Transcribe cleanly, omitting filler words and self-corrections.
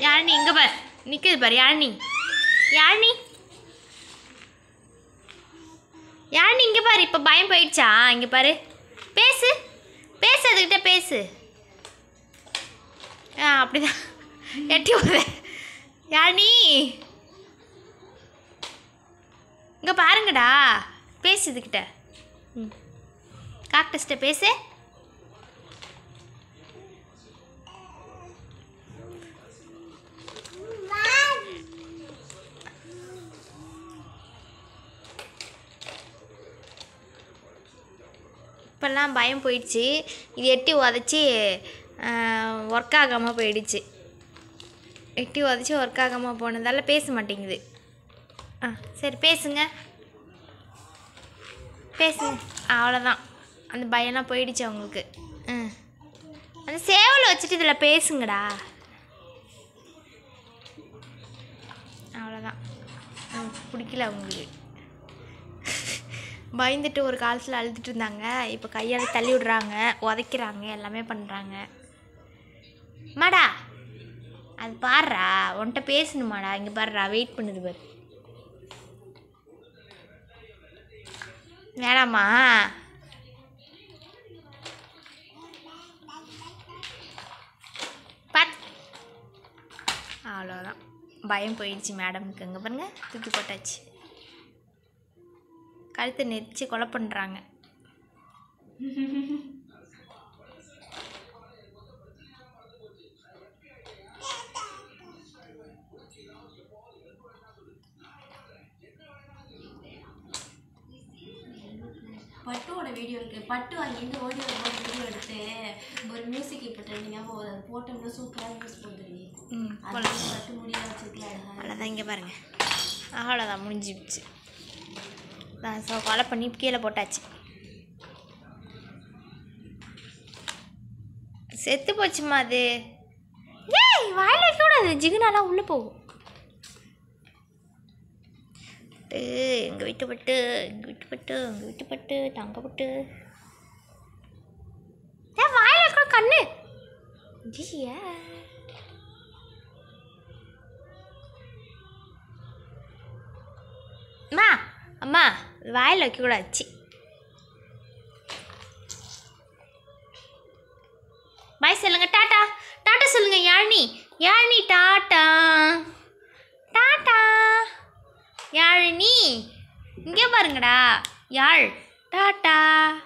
யாழினி இங்கே பார், நிற்குது பார். யாழினி யாழினி யாழினி இங்கே பாரு. இப்போ பயம் போயிடுச்சா? இங்கே பாரு, பேசு பேசு, அதுக்கிட்ட பேசு. அப்படிதான் எட்டி போத. யாழினி இங்கே பாருங்கடா, பேசு இதுக்கிட்ட. காக்டஸ்ட்ட பேசு. இப்போல்லாம் பயம் போயிடுச்சு. இது எட்டி உதச்சி ஒர்க் ஆகாமல் போயிடுச்சு. எட்டி உதச்சி ஒர்க் ஆகாமல் போனதால பேச மாட்டேங்குது. சரி பேசுங்க, பேசுங்க. அவ்வளோதான், அந்த பயம்லாம் போயிடுச்சு அவங்களுக்கு. அந்த சேவலை வச்சுட்டு இதில் பேசுங்கடா. அவ்வளோதான், பிடிக்கல அவங்களுக்கு. பயந்துட்டு ஒரு காலத்தில் அழுதுட்டு இருந்தாங்க. இப்போ கையால் தள்ளி விடுறாங்க, உதைக்கிறாங்க, எல்லாமே பண்ணுறாங்க. மாடா அது பாடுறா, உன்கிட்ட பேசணுமாடா. இங்கே பாடுறா, வெயிட் பண்ணுது பாரு. வேணாமா? அவ்வளோதான், பயம் போயிடுச்சு மேடமுக்கு. அங்கே பாருங்க, தூக்கி போட்டாச்சு. கழுத்தை நெரிச்சு கொலை பண்ணுறாங்க. பட்டுவோட வீடியோ இருக்குது. பட்டு அங்கேருந்து ஓடி ஒரு வீடியோ எடுத்து ஒரு மியூசிக் இப்போ ட்ரெண்டிங்காக போகுது. அது போட்டோம்னா சூப்பராக யூஸ் பண்ணுறது. பட்டு முடியாக வச்சுருக்கேன். அவ்வளோதான், இங்கே பாருங்கள். அவ்வளோதான், முடிஞ்சிடுச்சு. கொலை பண்ணி கீழே போட்டாச்சு. செத்து போச்சுமா அது. ஏய் வாயில வைக்கக்கூடாது, ஜிகுனாலாம் உள்ளே போகும். எங்கள் வீட்டு பட்டு, எங்கள் வீட்டு பட்டு, எங்கள் வீட்டு பட்டு, தங்கப்பட்டு. ஏன் வாயில வைக்க கண்ணு? ஜியா அம்மா, அம்மா வாயில் வைக்கக்கூடாது. பாய் சொல்லுங்க, டாட்டா டாட்டா சொல்லுங்க. Yazhini Yazhini tata tata. யாழினி இங்கே பாருங்கடா, யாழ் டாட்டா.